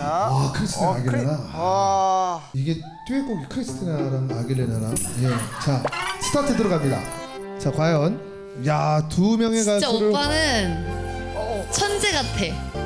아, 크리스티나 아길레나. 이게 듀엣곡이 크리스티나랑 아길레나랑. 예. 자, 스타트 들어갑니다. 자, 과연 야, 두 명의 진짜 가수를 오빠는 천재 같아.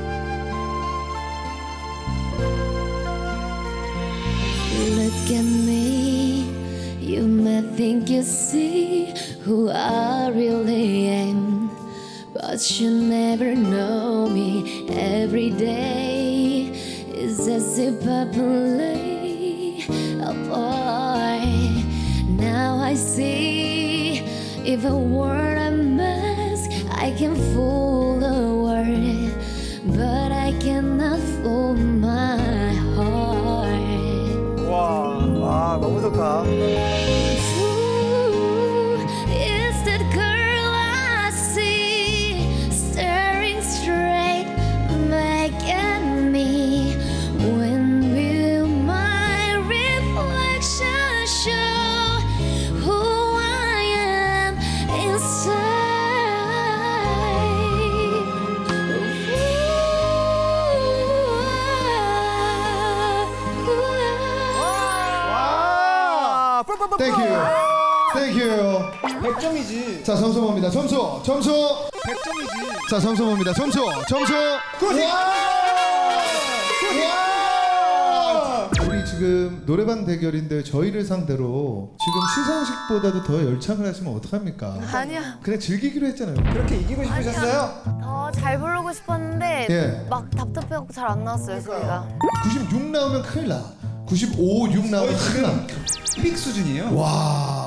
Look at me, you may think you see who I really am, but you never know me. Every day is as if I play a part. Now I see, if I were a mask, I can fool the world, but I cannot fool my heart. 와, 너무 좋다. Ooh, is that girl I see staring straight back at me? When will my reflection show who I am inside? 와, 뿔뿔뿔뿔. 땡큐. 땡큐. 100점이지. 자, 점수 봅니다. 점수. 100점이지. 자, 점수 봅니다. 점수. 우리 지금 노래방 대결인데 저희를 상대로 지금 시상식보다도 더 열창을 하시면 어떡합니까? 아니야. 그냥 즐기기로 했잖아요. 그렇게 이기고 싶으셨어요? 잘 부르고 싶었는데 예. 막 답답해갖고 잘 안 나왔어요 소리가. 96 나오면 큰일 나. 95, 6 나오면 큰일 나. 픽 수준이에요. 와.